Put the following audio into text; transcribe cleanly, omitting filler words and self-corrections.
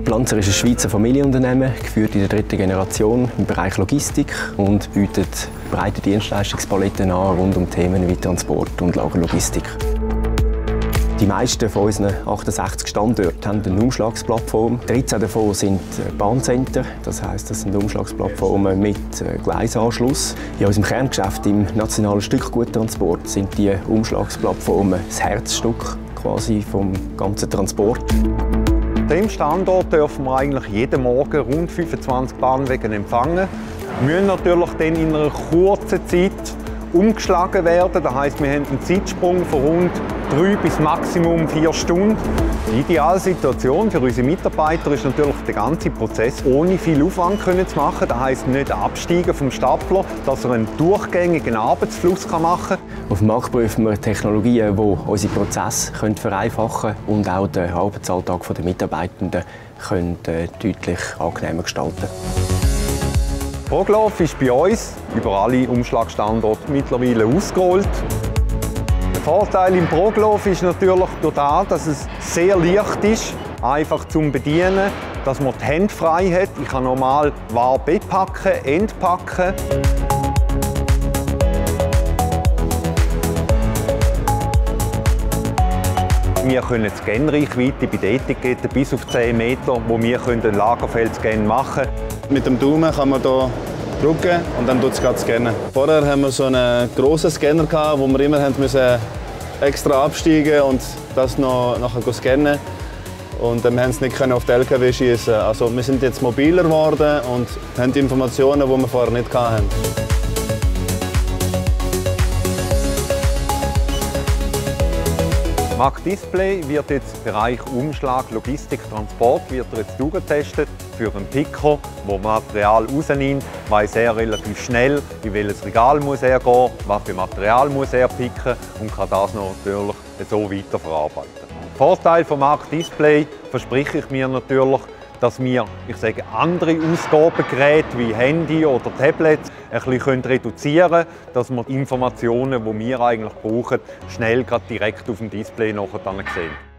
Planzer ist ein Schweizer Familienunternehmen, geführt in der dritten Generation im Bereich Logistik und bietet breite Dienstleistungspaletten an rund um Themen wie Transport und Lagerlogistik. Die meisten von unseren 68 Standorten haben eine Umschlagsplattform. 13 davon sind Bahncenter, das heisst, das sind Umschlagsplattformen mit Gleisanschluss. In unserem Kerngeschäft im nationalen Stückguttransport sind die Umschlagsplattformen das Herzstück quasi vom ganzen Transport. An diesem Standort dürfen wir eigentlich jeden Morgen rund 25 Bahnwege empfangen. Wir müssen natürlich dann in einer kurzen Zeit umgeschlagen werden. Das heisst, wir haben einen Zeitsprung von rund 3 bis maximum 4 Stunden. Die ideale Situation für unsere Mitarbeiter ist natürlich, den ganzen Prozess ohne viel Aufwand zu machen. Das heisst, nicht absteigen vom Stapler, dass er einen durchgängigen Arbeitsfluss machen kann. Auf dem Markt prüfen wir Technologien, die unsere Prozesse vereinfachen können und auch den Arbeitsalltag der Mitarbeitenden deutlich angenehmer gestalten. ProGlove ist bei uns über alle Umschlagstandorte mittlerweile ausgerollt. Der Vorteil im ProGlove ist natürlich durch das, dass es sehr leicht ist, einfach zum Bedienen, dass man die Hände frei hat. Ich kann normal Ware bepacken, entpacken. Wir können die Scanreichweite bei den Etiketten bis auf 10 Meter, wo wir einen Lagerfeldscan machen können. Mit dem Daumen kann man hier drücken und dann tut es scannen. Vorher haben wir so einen grossen Scanner gehabt, wo wir immer extra absteigen und das nachher scannen. Und wir haben es nicht auf den LKW schießen. Also wir sind jetzt mobiler geworden und haben die Informationen, die wir vorher nicht hatten. Mack Display wird jetzt im Bereich Umschlag, Logistik, Transport durchgetestet für einen Picker, der Material rausnimmt, weiss er relativ schnell, in welches Regal muss er gehen, was für Material muss er picken und kann das natürlich so weiterverarbeiten. Vorteil von Mack Display verspreche ich mir natürlich, dass wir andere Ausgabegeräte wie Handy oder Tablets ein bisschen reduzieren können, dass wir die Informationen, die wir eigentlich brauchen, schnell direkt auf dem Display sehen.